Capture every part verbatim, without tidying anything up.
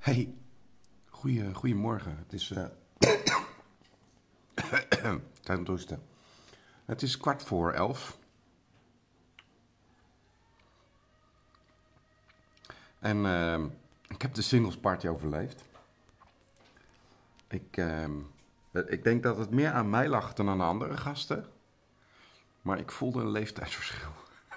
Hey, goeie, goedemorgen. Het is uh, tijd om te hoesten. Het is kwart voor elf. En uh, ik heb de singles party overleefd. Ik, uh, ik denk dat het meer aan mij lag dan aan de andere gasten. Maar ik voelde een leeftijdsverschil.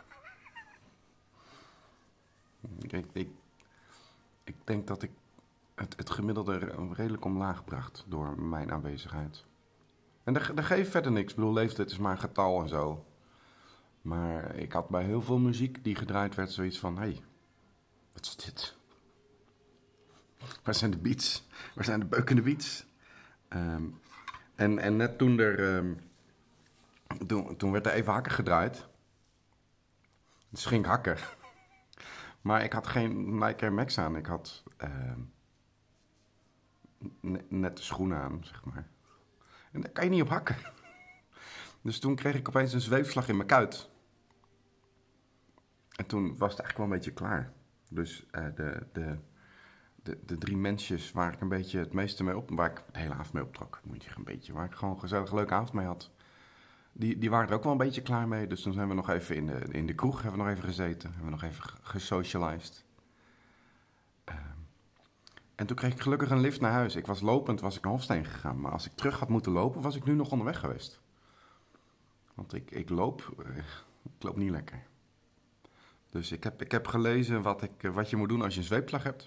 ik, ik, ik denk dat ik het, het gemiddelde redelijk omlaag bracht door mijn aanwezigheid. En dat, dat geeft verder niks. Ik bedoel, leeftijd is maar een getal en zo. Maar ik had bij heel veel muziek die gedraaid werd zoiets van... Hé, hey, wat is dit? Waar zijn de beats? Waar zijn de beukende beats? Um, en, en net toen er... Um, toen, toen werd er even hakken gedraaid. Dus ging ik hakken. Maar ik had geen Nike Air Max aan. Ik had um, net de schoenen aan, zeg maar. En daar kan je niet op hakken. Dus toen kreeg ik opeens een zweefslag in mijn kuit. En toen was het eigenlijk wel een beetje klaar. Dus uh, de, de, de, de drie mensjes waar ik een beetje het meeste mee op... waar ik de hele avond mee optrok, moet je zeggen, een beetje... waar ik gewoon een gezellig leuke avond mee had... Die, die waren er ook wel een beetje klaar mee. Dus toen zijn we nog even in de, in de kroeg hebben we nog even gezeten. Hebben we nog even gesocialized. Uh, en toen kreeg ik gelukkig een lift naar huis. Ik was lopend, was ik naar Hofsteen gegaan. Maar als ik terug had moeten lopen, was ik nu nog onderweg geweest. Want ik, ik loop... Uh, ik loop niet lekker. Dus ik heb, ik heb gelezen wat, ik, wat je moet doen als je een zweepslag hebt.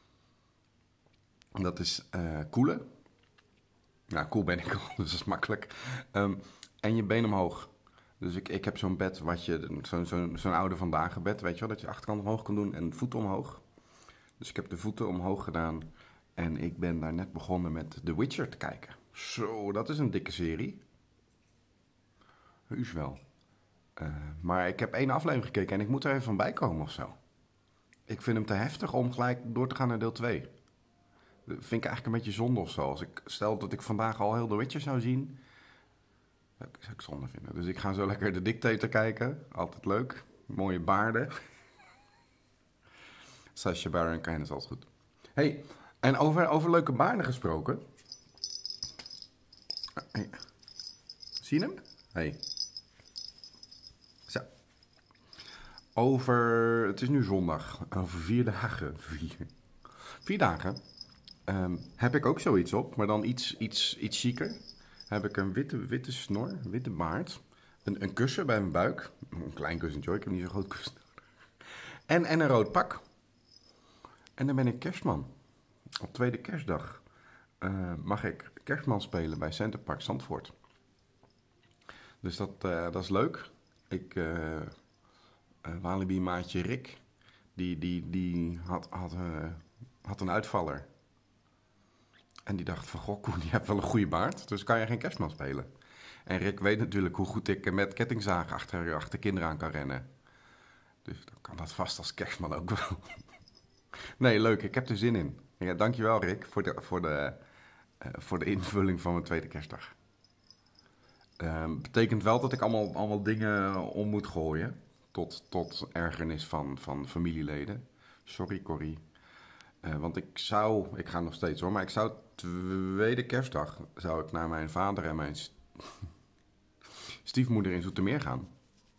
Dat is uh, koelen. Nou, cool ben ik al, dus dat is makkelijk. Um, en je been omhoog. Dus ik, ik heb zo'n bed, wat je, zo'n zo, zo'n oude vandaag bed, weet je wel, dat je de achterkant omhoog kan doen en voeten omhoog. Dus ik heb de voeten omhoog gedaan en ik ben daar net begonnen met The Witcher te kijken. Zo, dat is een dikke serie. Heus wel. Uh, maar ik heb één aflevering gekeken en ik moet er even van bij komen of zo. Ik vind hem te heftig om gelijk door te gaan naar deel twee. Dat vind ik eigenlijk een beetje zonde of zo. Als ik stel dat ik vandaag al heel The Witcher zou zien, zou ik, zou ik zonde vinden. Dus ik ga zo lekker de Dictator kijken. Altijd leuk. Mooie baarden. Sacha Baron Cohen is altijd goed. Hey, en over, over leuke baarden gesproken. Hey. Zie je hem? Hey. Zo. Over, het is nu zondag. Over vier dagen. Vier, vier dagen. Um, heb ik ook zoiets op, maar dan iets, iets, iets chiquer. Heb ik een witte, witte snor, een witte baard. Een, een kussen bij mijn buik. Een klein kussentje hoor, ik heb niet zo'n groot kussen. En, en een rood pak. En dan ben ik kerstman. Op tweede kerstdag uh, mag ik kerstman spelen bij Centerpark Zandvoort. Dus dat, uh, dat is leuk. Ik, uh, uh, Walibi maatje Rick, die, die, die had, had, uh, had een uitvaller. En die dacht van, goh, Koen, die hebt wel een goede baard, dus kan je geen kerstman spelen. En Rick weet natuurlijk hoe goed ik met kettingzagen achter, achter kinderen aan kan rennen. Dus dan kan dat vast als kerstman ook wel. Nee, leuk, ik heb er zin in. Ja, dankjewel Rick voor de, voor, de, uh, voor de invulling van mijn tweede kerstdag. Uh, betekent wel dat ik allemaal, allemaal dingen om moet gooien. Tot, tot ergernis van, van familieleden. Sorry Corrie. Uh, want ik zou, ik ga nog steeds hoor, maar ik zou tweede kerstdag zou ik naar mijn vader en mijn st- stiefmoeder in Zoetermeer gaan.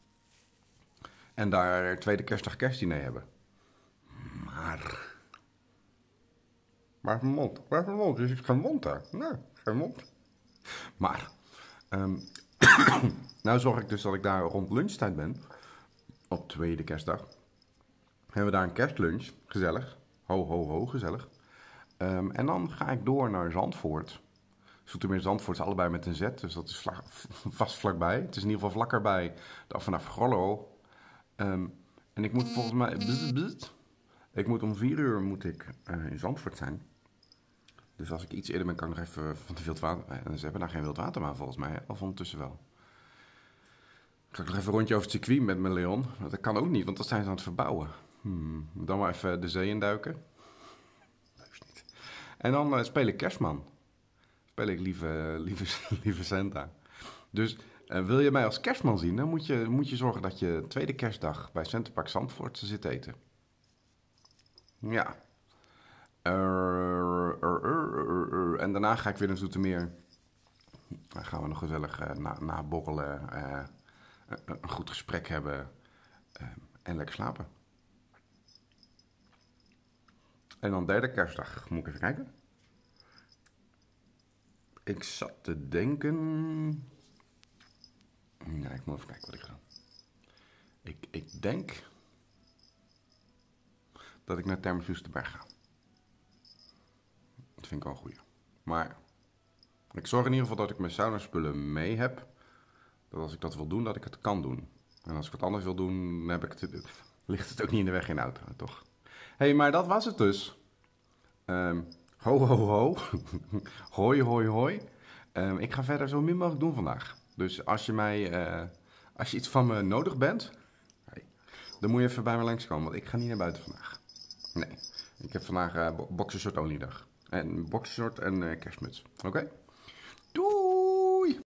En daar tweede kerstdag kerstdiner hebben. Maar... Waar is mijn mond? Waar is mijn mond? Er is geen mond daar. Nee, geen mond. Maar... Um, nou zorg ik dus dat ik daar rond lunchtijd ben. Op tweede kerstdag. Hebben we daar een kerstlunch. Gezellig. Ho, ho, ho, gezellig. Um, en dan ga ik door naar Zandvoort. Zoetermeer Zandvoort is allebei met een Z, dus dat is vla- vast vlakbij. Het is in ieder geval vlakker bij de vanaf Grollo. Um, en ik moet volgens mij... Bzz, bzz, ik moet om vier uur moet ik, uh, in Zandvoort zijn. Dus als ik iets eerder ben, kan ik nog even van de wildwater... En ze hebben daar geen wildwaterbaan volgens mij, of ondertussen wel. Ik zal nog even een rondje over het circuit met mijn Leon. Dat kan ook niet, want dat zijn ze aan het verbouwen. Hmm, dan maar even de zee induiken. Niet. En dan uh, speel ik kerstman. Speel ik lieve, lieve, lieve Santa. Dus uh, wil je mij als kerstman zien, dan moet je, moet je zorgen dat je tweede kerstdag bij Centerpark Zandvoort zit eten. Ja. Uh, uh, uh, uh, uh. En daarna ga ik weer naar Zoetermeer. Dan gaan we nog gezellig uh, na, naborrelen. Uh, uh, een goed gesprek hebben. Uh, en lekker slapen. En dan derde kerstdag. Moet ik even kijken. Ik zat te denken... Nee, ik moet even kijken wat ik ga doen. Ik, ik denk... dat ik naar Thermes Soesterberg ga. Dat vind ik wel een goeie. Maar... ik zorg in ieder geval dat ik mijn saunaspullen mee heb. Dat als ik dat wil doen, dat ik het kan doen. En als ik wat anders wil doen, dan heb ik het, ligt het ook niet in de weg in de auto, toch? Hé, hey, maar dat was het dus. Um, ho, ho, ho. Hoi, hoi, hoi. Um, ik ga verder zo min mogelijk doen vandaag. Dus als je mij, uh, als je iets van me nodig bent, hey, dan moet je even bij me langskomen, want ik ga niet naar buiten vandaag. Nee, ik heb vandaag uh, boxershort only dag. En boxershort en uh, kerstmuts. Oké? Okay?